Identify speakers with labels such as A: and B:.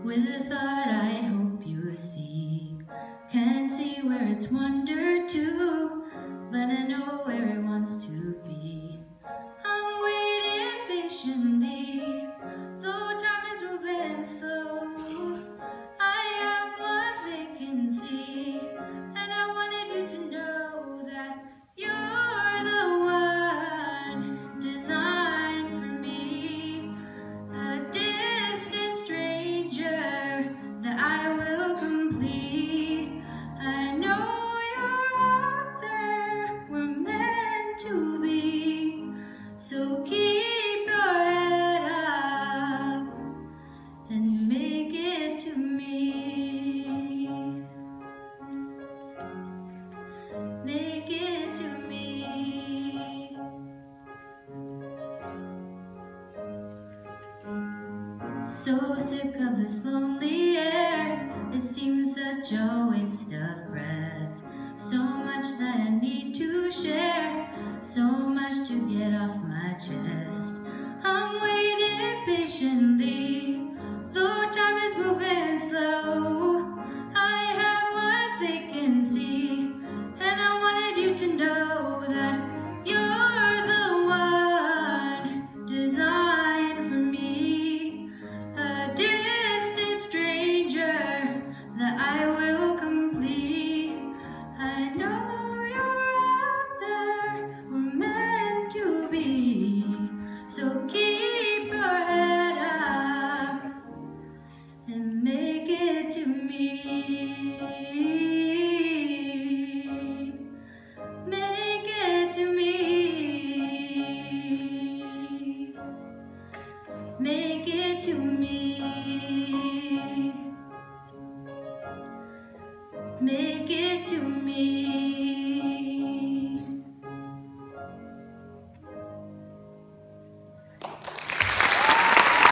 A: with a thought I'd hope you see. Can't see where it's wandered to, but I know where it wants to be. I'm waiting patiently, though time is moving slow. I have one vacancy, and I wanted you to know that you're the one designed for me. A distant stranger that I will complete. I know you're out there, we're meant to be. So keep your head up and make it to me. Make it to me. So sick of this lonely air, it seems such a waste of breath. So much that I need to share, so much to get off my chest. I'm waiting patiently, though time is moving slow. I have one vacancy, and I wanted you to know that you're the one designed for me. A distant stranger that I will complete. I know you're out there, we're meant to be. So keep your head up and make it to me. Make it to me. Make it to me. Make it to me.